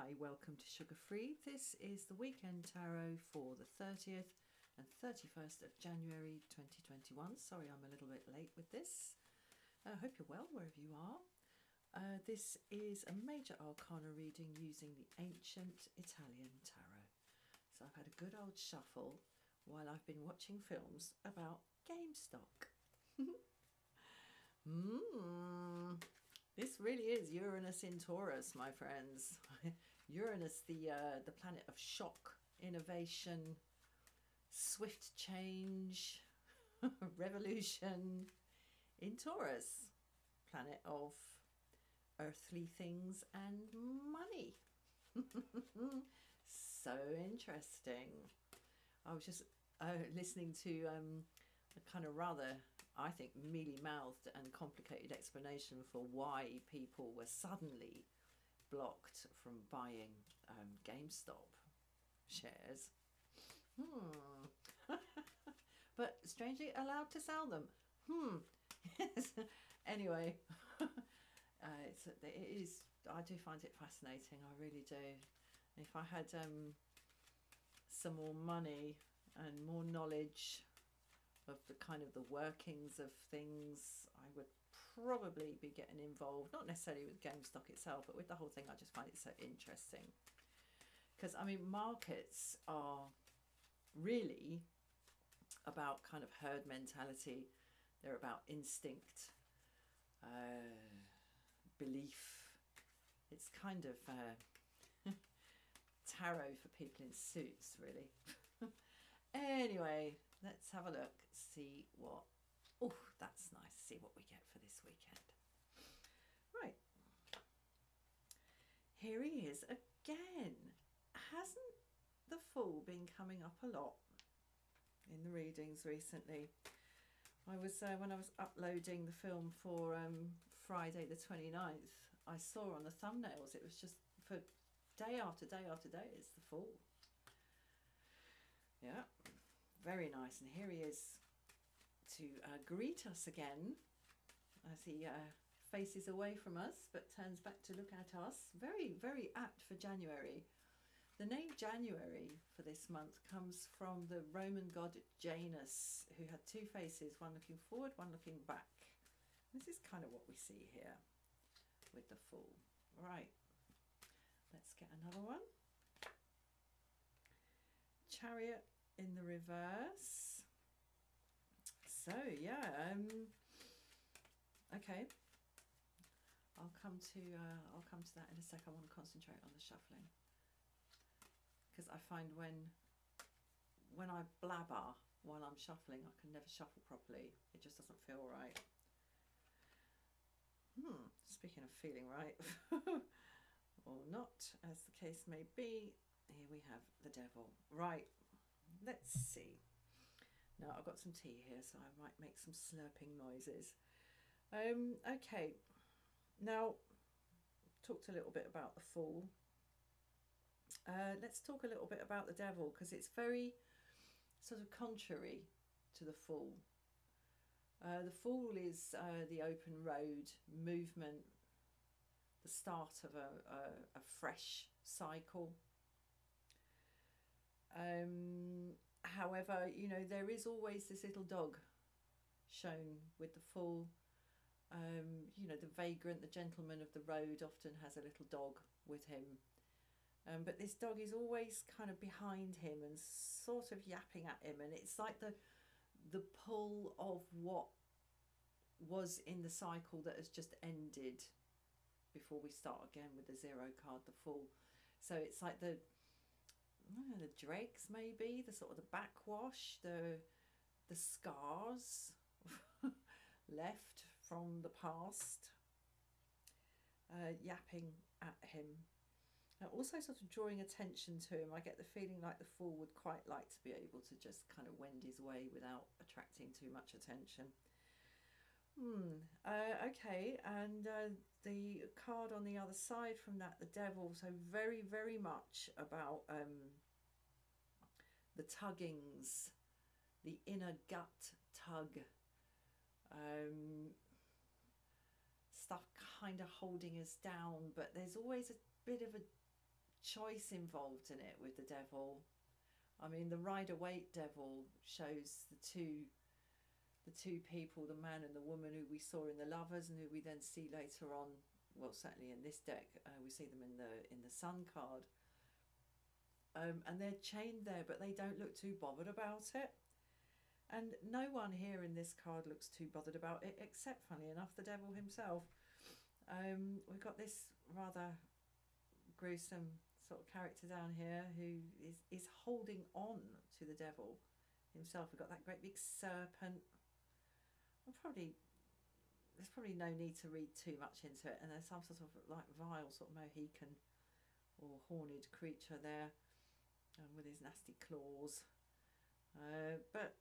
Hi, welcome to Sugar Free. This is the weekend tarot for the 30th and 31st of January 2021. Sorry I'm a little bit late with this. I hope you're well wherever you are. This is a major arcana reading using the ancient Italian tarot. So I've had a good old shuffle while I've been watching films about GameStop. This really is Uranus in Taurus, my friends. Uranus, the planet of shock, innovation, swift change, revolution. In Taurus, planet of earthly things and money. So interesting. I was just listening to a kind of rather, I think, mealy-mouthed and complicated explanation for why people were suddenly blocked from buying GameStop shares. But strangely allowed to sell them. Yes. Anyway, it is. I do find it fascinating. I really do. If I had some more money and more knowledge of the kind of the workings of things, I would probably be getting involved, not necessarily with GameStop itself, but with the whole thing. I just find it so interesting because, I mean, markets are really about kind of herd mentality. They're about instinct, belief. It's kind of tarot for people in suits, really. Anyway, let's have a look, see what, oh, that's nice, see what we get for this weekend. Right, here he is again. Hasn't the Fool been coming up a lot in the readings recently? I was when I was uploading the film for Friday the 29th, I saw on the thumbnails it was just for day after day after day, it's the Fool. Yeah, very nice. And here he is to greet us again as he faces away from us but turns back to look at us. Very, very apt for January. The name January for this month comes from the Roman god Janus, who had two faces, one looking forward, one looking back. This is kind of what we see here with the Fool. Right, let's get another one. Chariot in the reverse. So yeah, okay, I'll come to that in a sec. I want to concentrate on the shuffling because I find when I blabber while I'm shuffling, I can never shuffle properly. It just doesn't feel right. Speaking of feeling right or not, as the case may be, here we have the Devil. Right, let's see. Now I've got some tea here, so I might make some slurping noises. Okay, now talked a little bit about the Fool. Let's talk a little bit about the Devil, because it's very sort of contrary to the Fool. The Fool is the open road movement, the start of a fresh cycle. However, you know, there is always this little dog shown with the Fool. You know, the vagrant, the gentleman of the road often has a little dog with him. But this dog is always kind of behind him and sort of yapping at him. And it's like the pull of what was in the cycle that has just ended before we start again with the Zero card, the Fool. So it's like the dregs, maybe, the sort of the backwash, the scars left from the past, yapping at him. Also sort of drawing attention to him. I get the feeling like the Fool would quite like to be able to just kind of wend his way without attracting too much attention. Okay, and the card on the other side from that, the Devil, so very, very much about the tuggings, the inner gut tug, stuff kind of holding us down, but there's always a bit of a choice involved in it with the devil. I mean, the Rider-Waite devil shows the two people, the man and the woman who we saw in the Lovers, and who we then see later on. Well, certainly in this deck, we see them in the Sun card, and they're chained there, but they don't look too bothered about it. And no one here in this card looks too bothered about it, except, funny enough, the devil himself. We've got this rather gruesome sort of character down here who is holding on to the devil himself. We've got that great big serpent. There's probably no need to read too much into it, and there's some sort of like vile sort of Mohican or horned creature there, with his nasty claws. But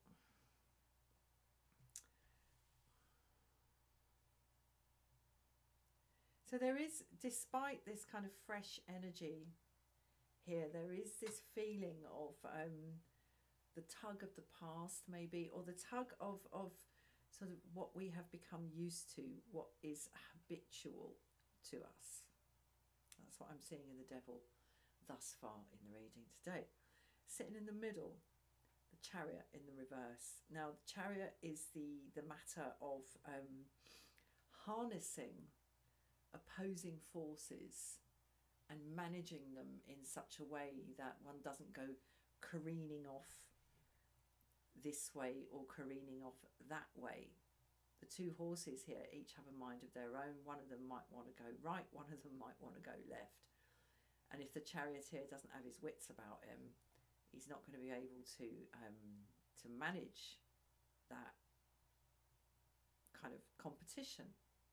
so there is, despite this kind of fresh energy here, there is this feeling of the tug of the past, maybe, or the tug of sort of what we have become used to, what is habitual to us. That's what I'm seeing in the devil thus far in the reading today. Sitting in the middle, the Chariot in the reverse. Now, the Chariot is the matter of harnessing opposing forces and managing them in such a way that one doesn't go careening off this way or careening off that way. The two horses here each have a mind of their own. One of them might want to go right, one of them might want to go left. And if the charioteer doesn't have his wits about him, he's not going to be able to manage that kind of competition.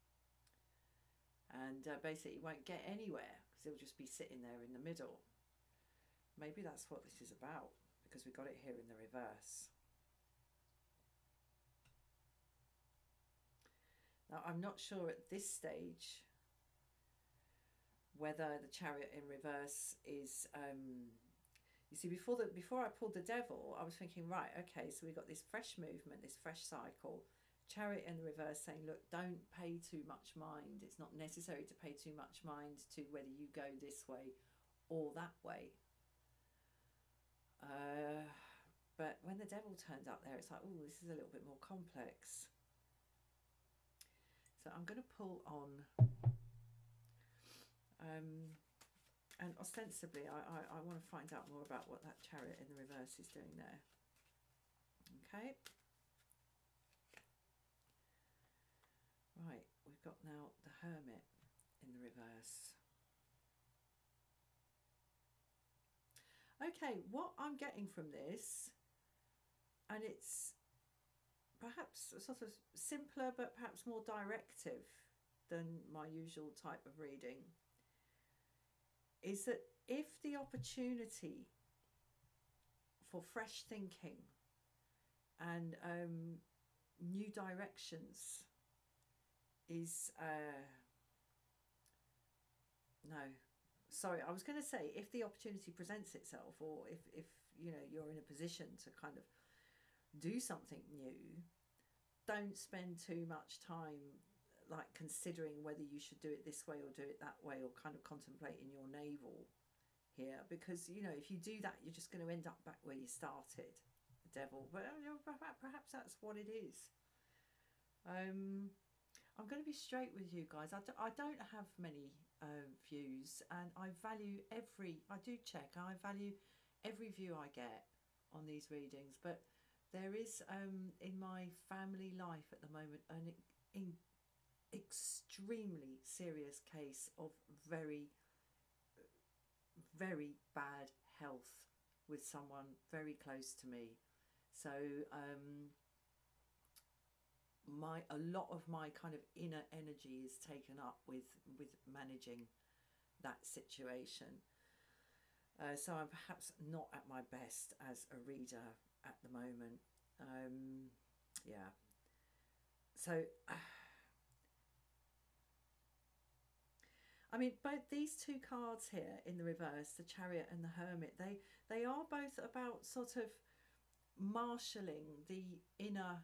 And basically won't get anywhere because he'll just be sitting there in the middle. Maybe that's what this is about, because we got it here in the reverse. Now, I'm not sure at this stage whether the Chariot in reverse is, you see, before I pulled the devil, I was thinking, right, okay, so we got this fresh movement, this fresh cycle. Chariot in the reverse saying, look, don't pay too much mind. It's not necessary to pay too much mind to whether you go this way or that way. But when the devil turned up there, it's like, oh, this is a little bit more complex. So I'm going to pull on, and ostensibly I want to find out more about what that Chariot in the reverse is doing there. Okay. Right, we've got now the Hermit in the reverse. Okay, what I'm getting from this, and it's perhaps sort of simpler but perhaps more directive than my usual type of reading, is that if the opportunity for fresh thinking and new directions is no, sorry, I was going to say if the opportunity presents itself, or if you know you're in a position to kind of do something new, don't spend too much time like considering whether you should do it this way or do it that way, or kind of contemplating your navel here, because you know if you do that you're just going to end up back where you started, the devil. But perhaps that's what it is. I'm going to be straight with you guys. I don't have many views, and I value I do check, I value every view I get on these readings, but there is in my family life at the moment an extremely serious case of very, very bad health with someone very close to me. So a lot of my kind of inner energy is taken up with managing that situation. So I'm perhaps not at my best as a reader at the moment. Yeah. So I mean, both these two cards here in the reverse, the Chariot and the Hermit, they are both about sort of marshalling the inner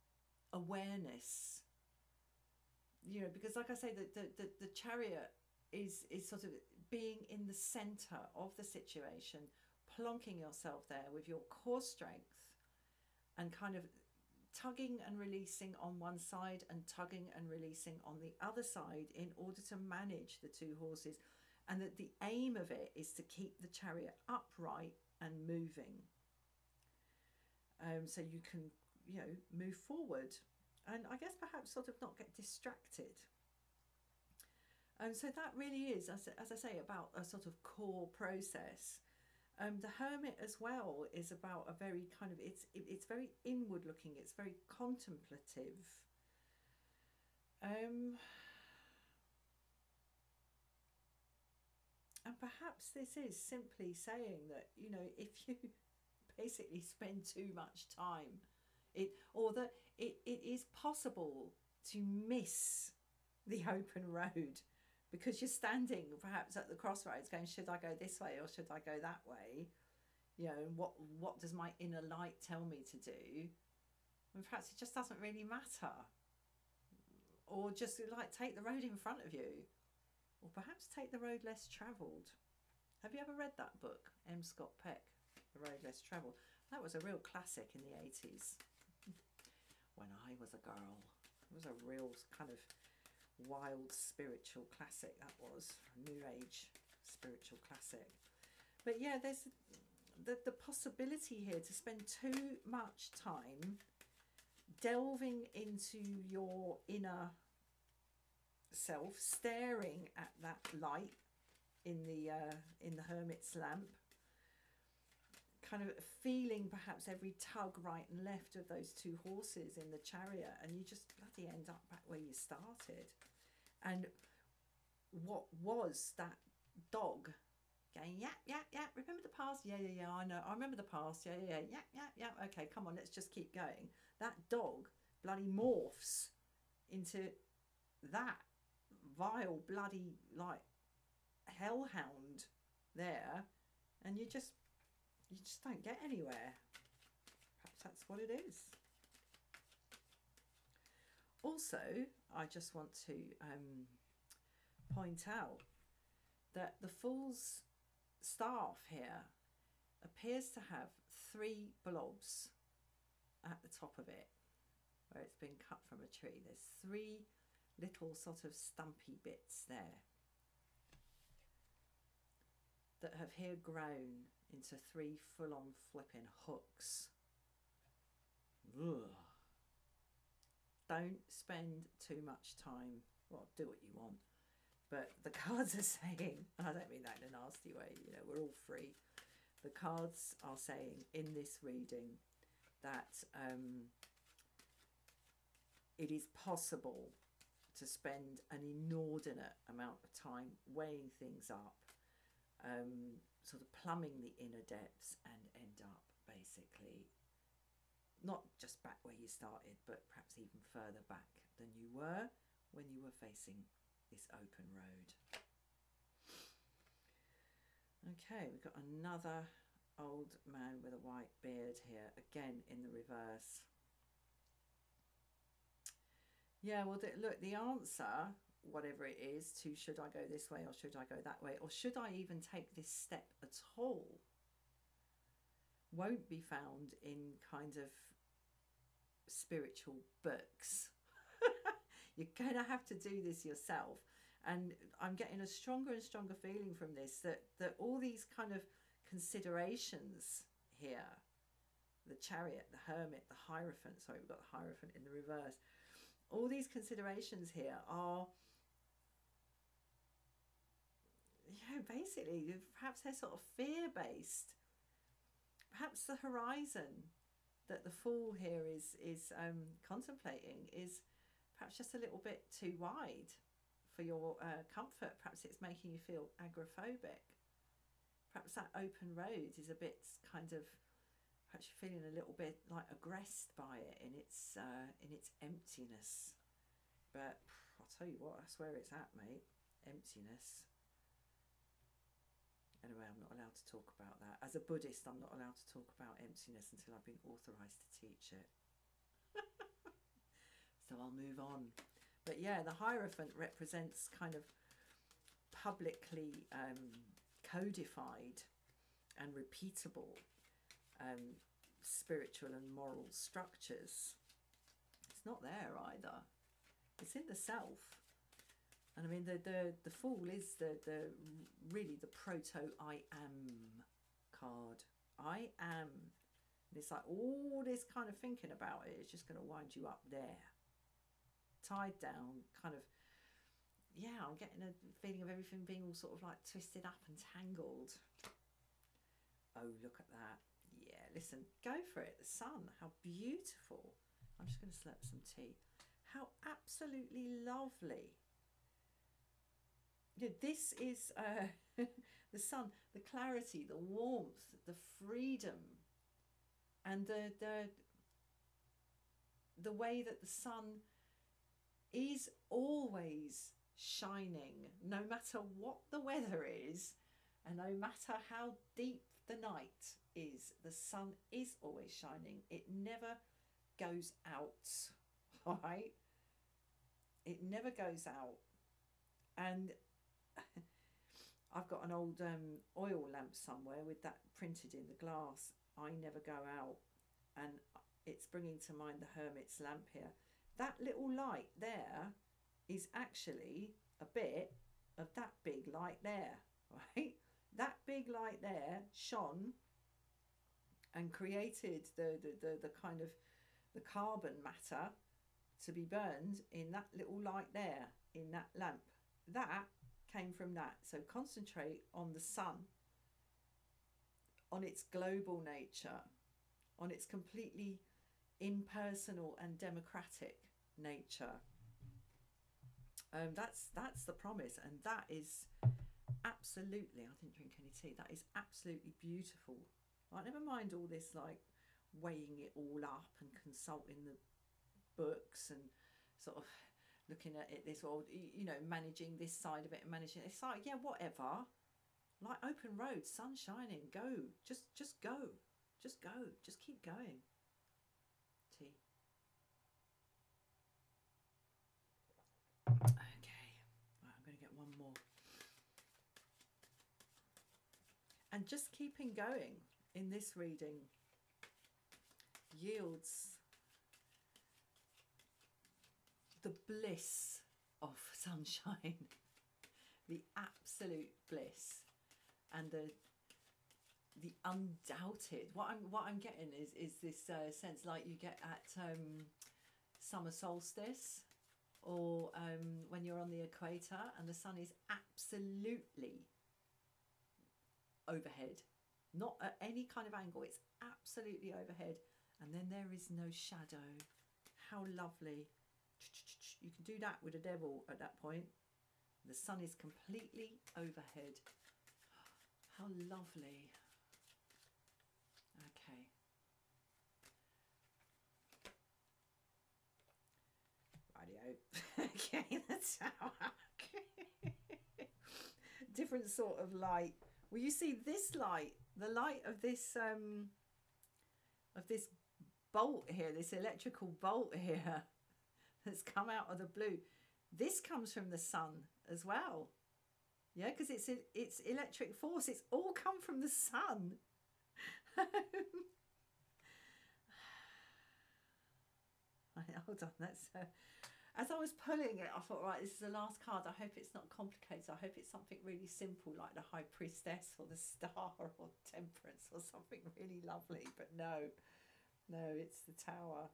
awareness, you know, because like I say, the Chariot is sort of being in the center of the situation, plonking yourself there with your core strength and kind of tugging and releasing on one side and tugging and releasing on the other side in order to manage the two horses, and that the aim of it is to keep the chariot upright and moving, so you can, you know, move forward and I guess perhaps sort of not get distracted. And so that really is, as I say, about a sort of core process. The Hermit as well is about a very kind of, it's very inward looking, it's very contemplative. And perhaps this is simply saying that, you know, if you basically spend too much time, it is possible to miss the open road, because you're standing perhaps at the crossroads going, should I go this way or should I go that way? You know, what does my inner light tell me to do? And perhaps it just doesn't really matter. Or just like take the road in front of you. Or perhaps take the road less travelled. Have you ever read that book, M. Scott Peck, The Road Less Travelled? That was a real classic in the 80s. When I was a girl. It was a real kind of wild spiritual classic, that was. New age spiritual classic. But yeah, there's the possibility here to spend too much time delving into your inner self, staring at that light in the Hermit's lamp, kind of feeling perhaps every tug right and left of those two horses in the chariot, and you just bloody end up back where you started. And what was that dog going, yap, yap, yap, remember the past? Yeah, yeah, yeah, I know, I remember the past, yeah, yeah, yeah, yap, yap, yap, okay, come on, let's just keep going. That dog bloody morphs into that vile bloody like hellhound there, and you just don't get anywhere. Perhaps that's what it is. Also, I just want to point out that the Fool's staff here appears to have 3 blobs at the top of it, where it's been cut from a tree. There's 3 little sort of stumpy bits there that have here grown into 3 full-on flipping hooks. Ugh. Don't spend too much time, well, do what you want, but the cards are saying, and I don't mean that in a nasty way, you know, we're all free. The cards are saying in this reading that it is possible to spend an inordinate amount of time weighing things up, sort of plumbing the inner depths, and end up basically not just back where you started, but perhaps even further back than you were when you were facing this open road. Okay, we've got another old man with a white beard here, again in the reverse. Yeah, well, look, the answer, whatever it is, to should I go this way or should I go that way, or should I even take this step at all, won't be found in kind of spiritual books. You're going to have to do this yourself. And I'm getting a stronger and stronger feeling from this that all these kind of considerations here, the Chariot, the Hermit, the Hierophant, sorry, we've got the Hierophant in the reverse, all these considerations here are, yeah, basically, perhaps they're sort of fear-based. Perhaps the horizon that the Fool here is contemplating is perhaps just a little bit too wide for your comfort. Perhaps it's making you feel agoraphobic. Perhaps that open road is a bit kind of, perhaps you're feeling a little bit like aggressed by it in its emptiness. But I'll tell you what, that's where it's at, mate. Emptiness. Anyway, I'm not allowed to talk about that. As a Buddhist, I'm not allowed to talk about emptiness until I've been authorised to teach it. So I'll move on. But yeah, the Hierophant represents kind of publicly codified and repeatable spiritual and moral structures. It's not there either. It's in the self. And I mean, the Fool is the really the proto I am card. I am. And it's like all this kind of thinking about it is just going to wind you up there. Tied down, kind of, yeah, I'm getting a feeling of everything being all sort of like twisted up and tangled. Oh, look at that. Yeah, listen, go for it. The sun, how beautiful. I'm just going to slurp some tea. How absolutely lovely. Yeah, this is the sun, the clarity, the warmth, the freedom, and the way that the sun is always shining, no matter what the weather is, and no matter how deep the night is, the sun is always shining. It never goes out, right? It never goes out. And I've got an old oil lamp somewhere with that printed in the glass. I never go out. And it's bringing to mind the hermit's lamp here. That little light there is actually a bit of that big light there, right? That big light there shone and created the kind of the carbon matter to be burned in that little light there, in that lamp. That came from that. So concentrate on the sun, on its global nature, on its completely impersonal and democratic nature. That's the promise, and that is absolutely, I didn't drink any tea, that is absolutely beautiful. Like, never mind all this like weighing it all up and consulting the books and sort of looking at it this, or you know, managing this side of it and managing, it's like, yeah, whatever, like open road, sun shining, go, just go, just keep going. Tea. Okay, right, I'm going to get one more. And just keeping going in this reading yields the bliss of sunshine, the absolute bliss, and the undoubted. What I'm getting is this sense like you get at summer solstice, or when you're on the equator and the sun is absolutely overhead, not at any kind of angle, it's absolutely overhead, and then there is no shadow. How lovely. You can do that with a devil at that point. The sun is completely overhead. How lovely. Okay. Rightio. Okay, that's how. Different sort of light. Well, you see this light, the light of this bolt here, this electrical bolt here that's come out of the blue. This comes from the sun as well. Yeah, because it's electric force. It's all come from the sun. Hold on, that's as I was pulling it, I thought, right, this is the last card. I hope it's not complicated. I hope it's something really simple, like the High Priestess or the Star or Temperance or something really lovely. But no, it's the Tower.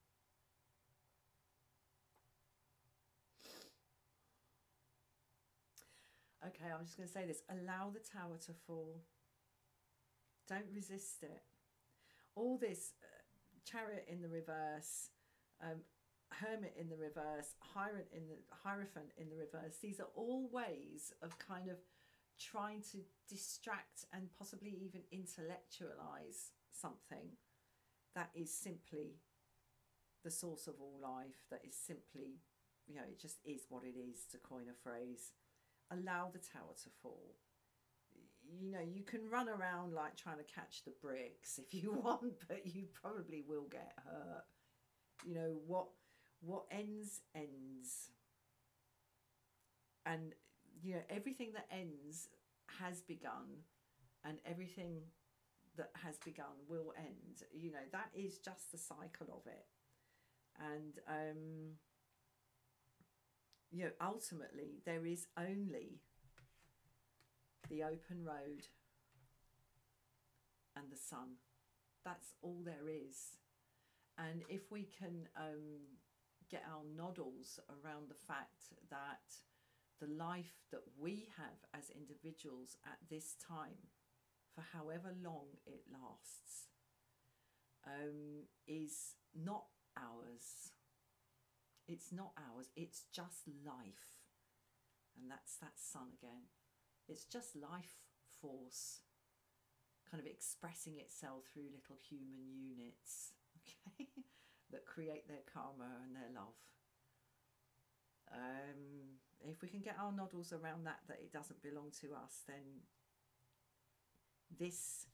Okay, I'm just going to say this. Allow the Tower to fall. Don't resist it. All this Chariot in the reverse, Hermit in the reverse, Hierophant in the reverse. These are all ways of kind of trying to distract and possibly even intellectualize something that is simply the source of all life, that is simply, you know, it just is what it is, to coin a phrase. Allow the Tower to fall. You know, you can run around like trying to catch the bricks if you want, but you probably will get hurt. You know, what ends. And you know, everything that ends has begun, and everything that has begun will end. You know, that is just the cycle of it. And you know, ultimately there is only the open road and the sun. That's all there is. And if we can get our noddles around the fact that the life that we have as individuals at this time, for however long it lasts, is not ours. It's not ours. It's just life. And that's that sun again. It's just life force kind of expressing itself through little human units, okay, that create their karma and their love. If we can get our noddles around that it doesn't belong to us, then this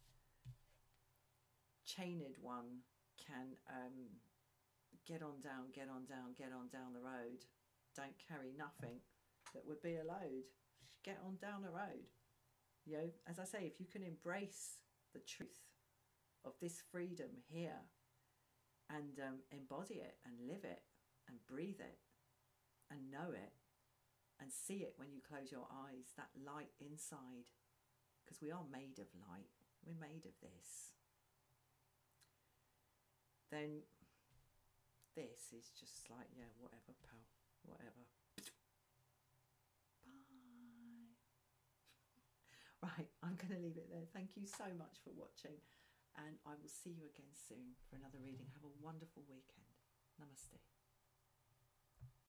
chained one can get on down the road. Don't carry nothing that would be a load. Get on down the road. You know, as I say, if you can embrace the truth of this freedom here and embody it and live it and breathe it and know it and see it when you close your eyes, that light inside, because we are made of light, we're made of this, then this is just like, yeah, whatever, pal, whatever. Right, I'm going to leave it there. Thank you so much for watching, and I will see you again soon for another reading. Have a wonderful weekend. Namaste.